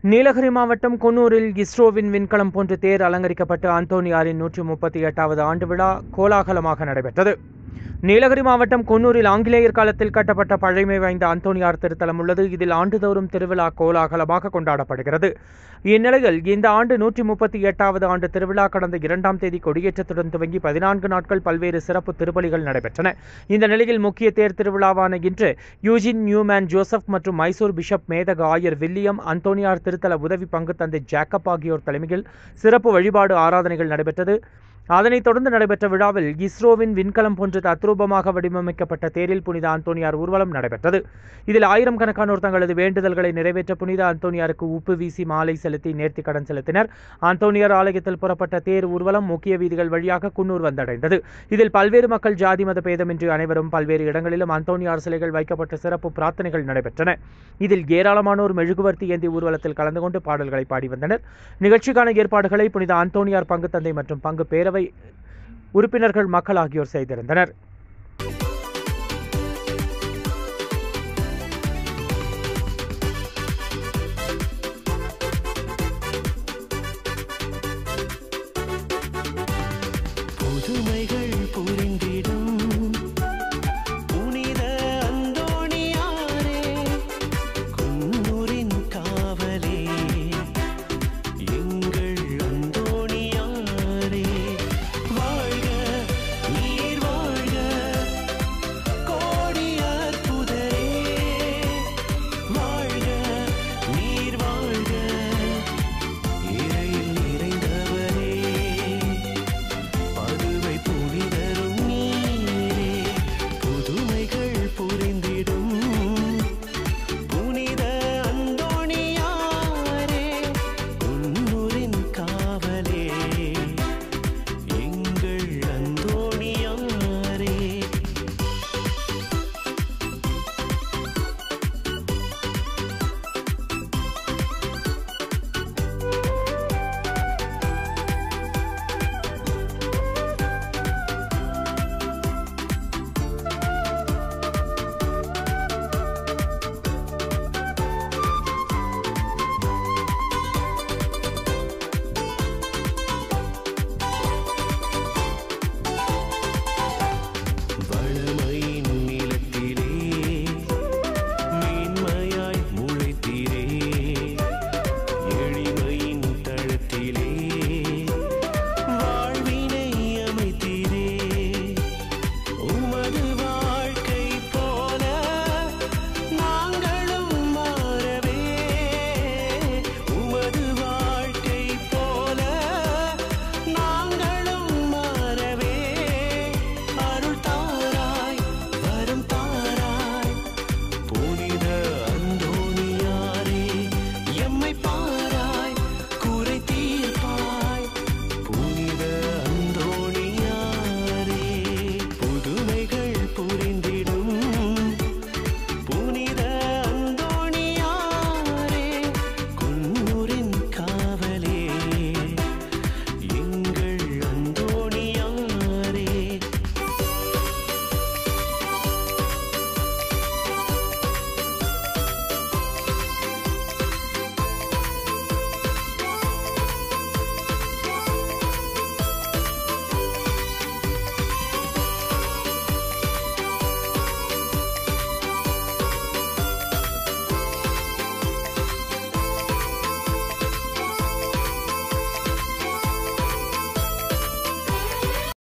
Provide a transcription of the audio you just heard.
நீலகிரி மாவட்டம் குன்னூரில் இஸ்ரோவின் விண்கலம் போன்று தேர் அலங்கரிக்கப்பட்டு அந்தோனியாரின் 138வது ஆண்டு விழா கோலாகலமாக நடைபெற்றது. நீலகிரி மாவட்டம் குன்னூரில் ஆங்கிலேயர் காலத்தில் கட்டப்பட்ட பழமை வாய்ந்த அந்தோனியார் திருத்தலம் உள்ளது. இதில் ஆண்டுதோறும் திருவிழா கோலாகலமாக கொண்டாடப்படுகிறது. இந்நிலையில் இந்த ஆண்டு 138வது ஆண்டு திருவிழா கடந்த 2ஆம் தேதி கொடியேற்றத்துடன் துவங்கி 14 நாட்கள் பல்வேறு சிறப்பு திருப்பலிகள் நடைபெற்றன. இந்த நிலையில் முக்கிய தேர் திருவிழாவான இன்று யூஜின் நியூமேன் ஜோசப் மற்றும் மைசூர் பிஷப் மேதக ஆயர் வில்லியம், அந்தோனியார் திருத்தல உதவி பங்கு தந்தை ஜேக்கப் ஆகியோர் தலைமையில் சிறப்பு வழிபாடு ஆராதனைகள் நடைபெற்றது. அதனைத் தொடர்ந்து நடைபெற்ற விழாவில் இஸ்ரோவின் விண்கலம் போன்று தத்ரூபமாக வடிவமைக்கப்பட்ட தேரில் புனித அந்தோனியார் ஊர்வலம் நடைபெற்றது. இதில் ஆயிரக்கணக்கானோர் தங்களது வேண்டுதல்களை நிறைவேற்ற புனித அந்தோனியாருக்கு உப்பு வீசி மாலை செலுத்தி நேர்த்திக்கடன் செலுத்தினர். அந்தோனியார் ஆலயத்தில் புறப்பட்ட தேர் ஊர்வலம் முக்கிய வீதிகள் வழியாக குன்னூர் வந்தடைந்தது. இதில் பல்வேறு மக்கள் ஜாதி மத பேதமின்றி அனைவரும் பல்வேறு இடங்களிலும் அந்தோனியார் சிலைகள் வைக்கப்பட்ட சிறப்பு பிரார்த்தனைகள் நடைபெற்றன. இதில் ஏராளமானோர் மெழுகுவர்த்தி ஏந்தி ஊர்வலத்தில் கலந்து கொண்டு பாடல்களை பாடி வந்தனர். நிகழ்ச்சிக்கான ஏற்பாடுகளை புனித அந்தோனியார் பங்கு தந்தை மற்றும் பங்கு பேரவை உறுப்பினர்கள் மக்கள் ஆகியோர் செய்திருந்தனர்.